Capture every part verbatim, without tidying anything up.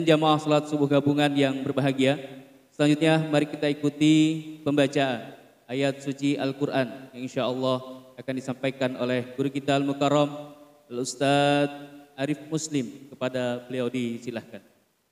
jamaah salat subuh gabungan yang berbahagia, selanjutnya mari kita ikuti pembacaan ayat suci Al-Quran yang insya Allah akan disampaikan oleh guru kita Al-Mukarram Al-Ustadz Arif Muslim. Kepada beliau disilahkan.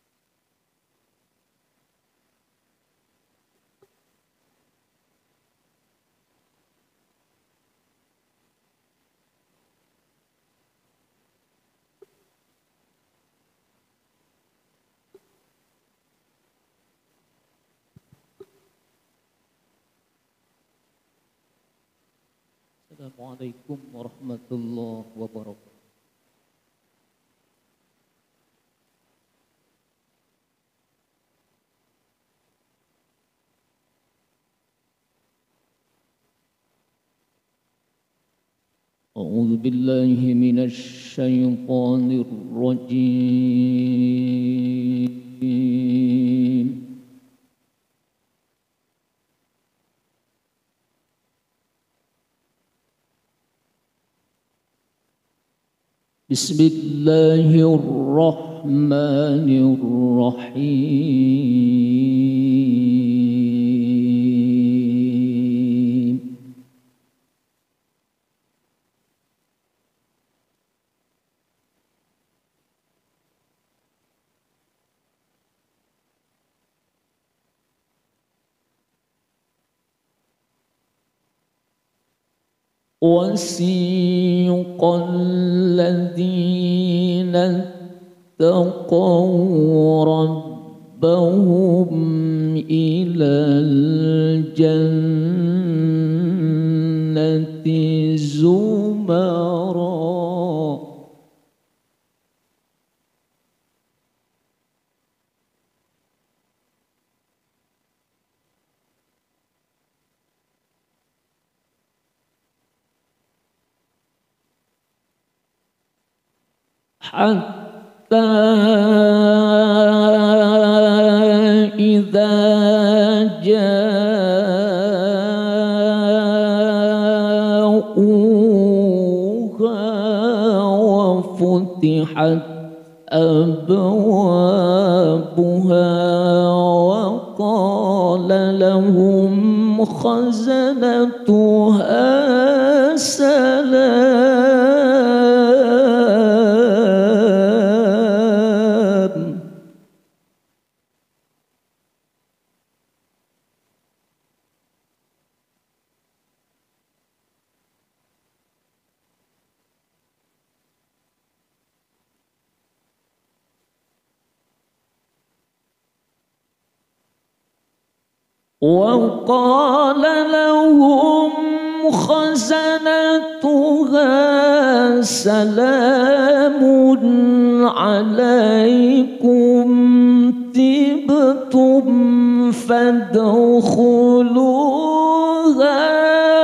Assalamualaikum warahmatullahi wabarakatuh. A'udzu billahi minasy syaithanir rajim. Bismillahirrahmanirrahim. وسيق الذين اتقوا ربهم إلى الجنة زمرا حتى إذا جاءوها وفتحت أبوابها وقال لهم خزنتها سلام وقال لهم خزنتها سلام عليكم طبتم فادخلوها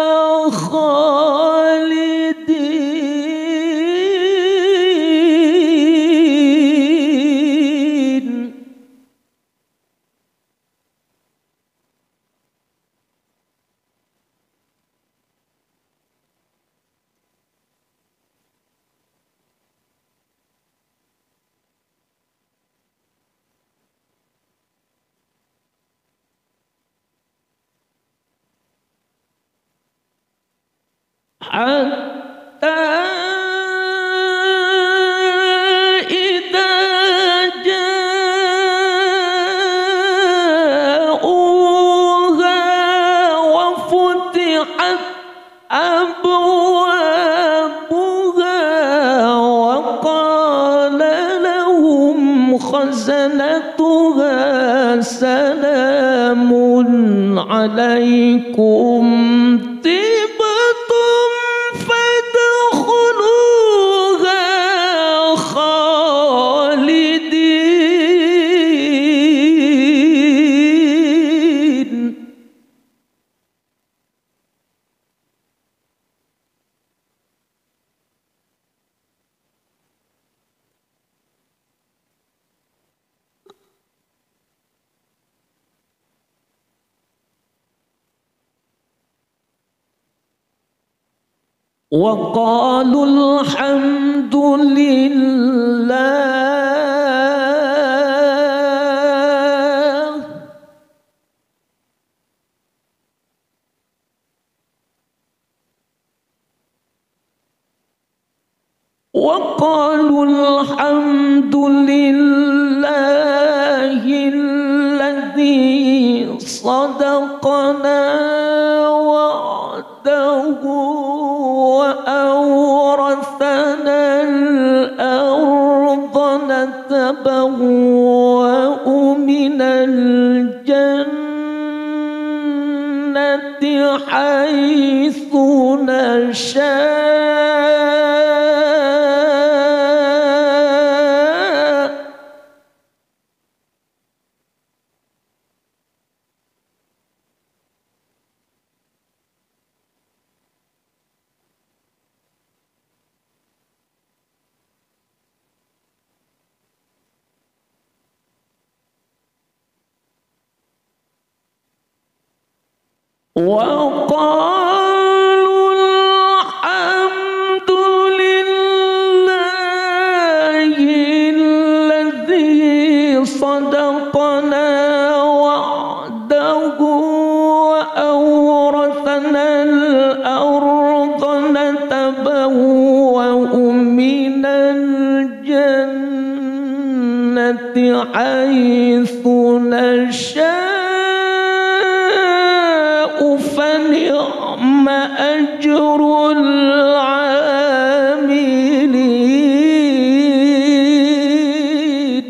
حتى إذا جاءوها وفتحت أبوابها وقال لهم خزنتها سلام عليكم وقالوا الحمد لله وقالوا الحمد لله الذي صدقنا وعده وأورثنا الأرض نتبوأ من الجنة حيث نشاء وقالوا الحمد لله الذي صدقنا وعده وأورثنا الأرض نتبوأ من الجنة حيث نشاء فنعم أجر العاملين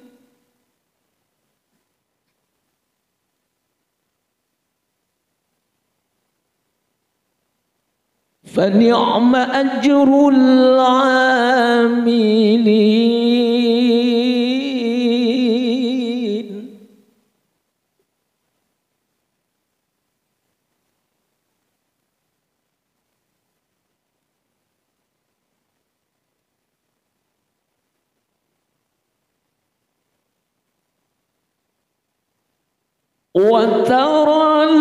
فنعم أجر العاملين وترى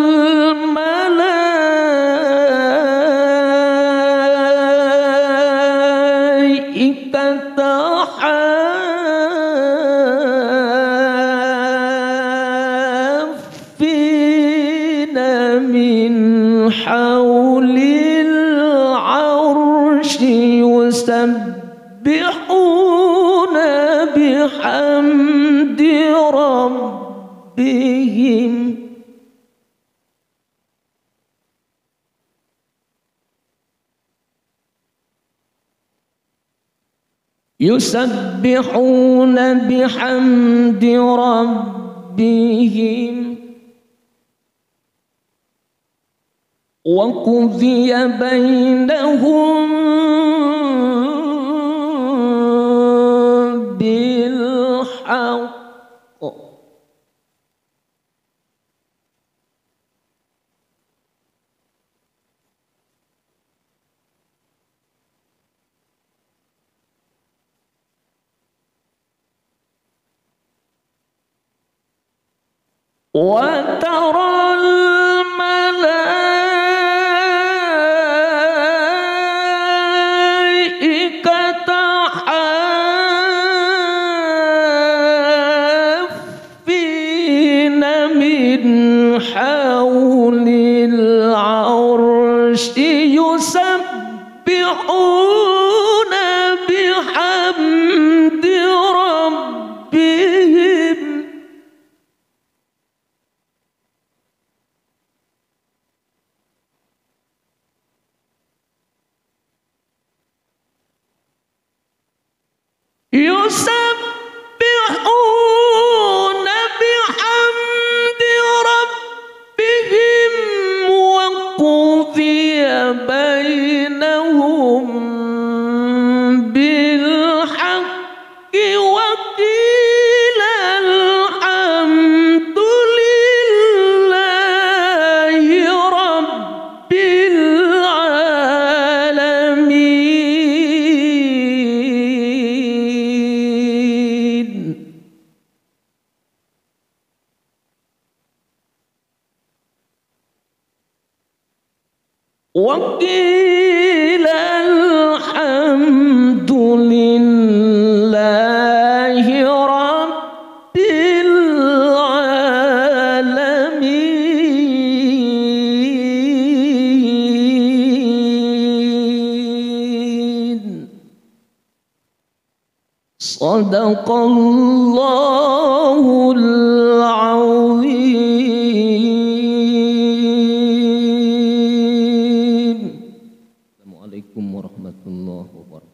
الملائكة حافين من حول العرش يسبحون بحمد ربهم يسبحون بحمد ربهم وقضي بينهم بالحق وترى الملائكة حافين من حول العرش يسبحون بحمد ربهم يسبحون بحمد ربهم وقضي بينهم بالحق وقيل الحمد لله رب العالمين وقيل الحمد لله رب العالمين. Sadaqallahul azim. Assalamualaikum warahmatullahi wabarakatuh.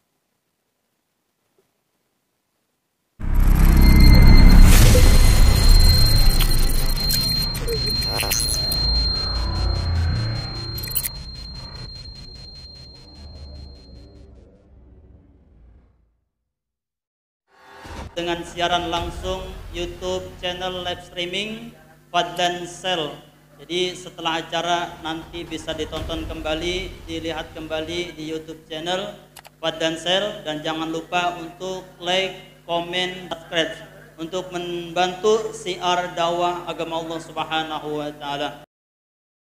Dengan siaran langsung YouTube channel live streaming Fadlan Sel. Jadi setelah acara nanti bisa ditonton kembali, dilihat kembali di YouTube channel Fadlan Sel, dan jangan lupa untuk like, komen, subscribe untuk membantu siar dakwah agama Allah Subhanahu wa taala.